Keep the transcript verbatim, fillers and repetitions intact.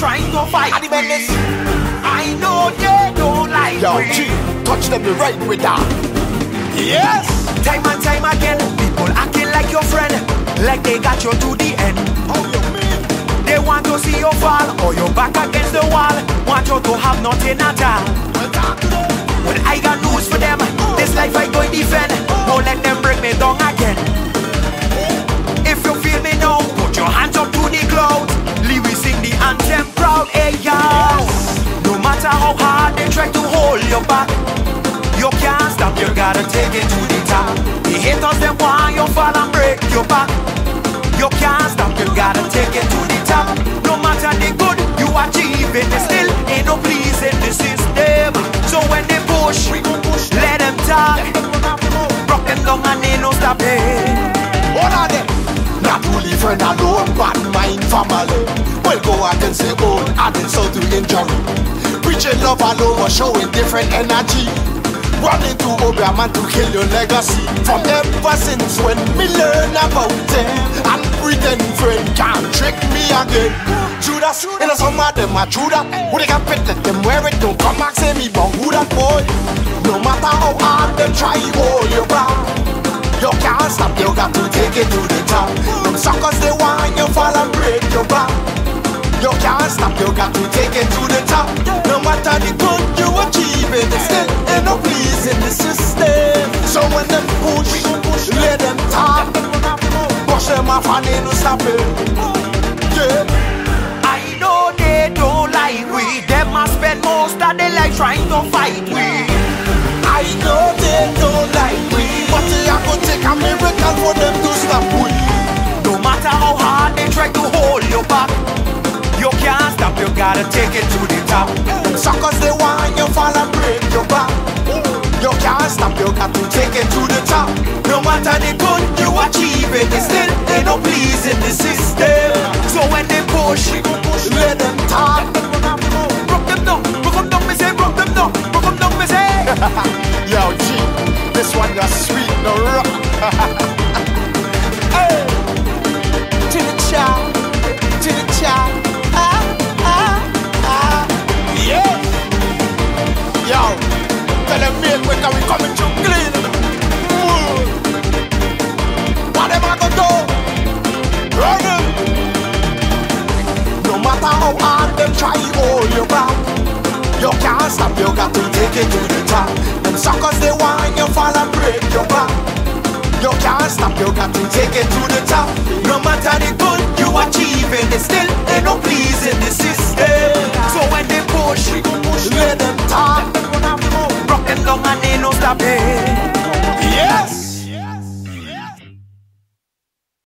trying to fight me. Mennis. I know they don't like Yo, me. G, touch them the right with that. Yes. Time and time again, people acting like your friend, like they got you to the end. Oh, you mean? They want to see you fall, or your back against the wall. Want you to have nothing at all. Well, I got news for them. This life I go defend. Don't let them break me down again. If you feel me now, put your hands up to the clouds. Leave we sing the anthem proud, hey y'all. No matter how hard they try to hold you back, you can't stop, you gotta take it to the top. The haters, them want you fall and break your back. You can't stop, you gotta take it to the top. No matter the good you achieve it, there still ain't no pleasing the system. So when they push, let them talk. Rock them down and they no stop it. What are they? Not only friend alone, but mind family. Well, go against the own and insult to injury. Preaching love alone, showing different energy. Running to Obama to kill your legacy. From ever since when me learn about them, and pretend friend can't trick me again. Judas, and some of them are true that. Who they can pet let them wear it, don't come back say me but who that boy. No matter how hard them try, hold you back. You can't stop, you got to take it to the top. Them suckers they want you fall and break your back. You can't stop, you got to take it to the top. No matter the good you achieve it, there still ain't no please in the system. So when them push, let them talk. Push them off and they no stop it. Yeah. I know they don't like we. Them must spend most of their life trying to fight we. I know they don't like we, but they are gonna take a miracle for them to stop we. No matter how hard they try to hold you back, you can't stop, you gotta take it to the top. Them suckers they want you fall and break your back. You can't stop, you got to take it to the top. No matter the good you achieve it, there still ain't no please in the system. So when they push, let them talk. Broke them down, broke them down, me say, broke them down, broke them down, me say. Yo, G, this one you're sweet, no rock. Hey, to the child, to the child. Ah, ah, ah. Yeah. Yo, tell them me quick and we coming to clean. Mm. What am I gonna do? Run them. No matter how hard them try, hold you back. You can't stop, you got to take it to the top. Them suckers they want you fall and break your back. You can't stop, you got to take it to the top. No matter the good you achieve it, there still ain't no please in the system. So when they push, let them talk. rock them down and they no stop it. Yes.